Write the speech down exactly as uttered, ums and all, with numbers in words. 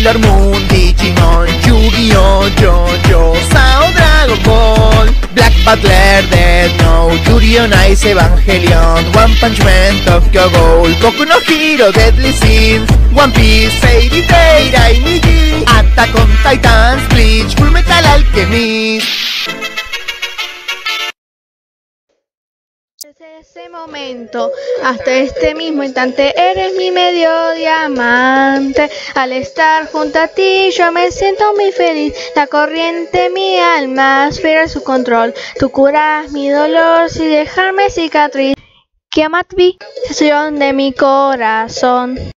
Sailor Moon, Digimon, Yu-Gi-Oh, Jojo, Sao, Dragon Ball, Black Butler, Death Note, Yuri on Ice, Evangelion, One Punch Man, Tokyo Ghoul, Boku no Hero, Deadly Sins, One Piece, Fairy Tail, Mirai Nikki, Attack on Titan, Bleach, Fullmetal Alchemist. Desde ese momento hasta este mismo instante eres mi medio diamante. Al estar junto a ti yo me siento muy feliz. La corriente mi alma aspira su control. Tú curas mi dolor sin dejarme cicatriz. Kiamat vi, sesión de mi corazón.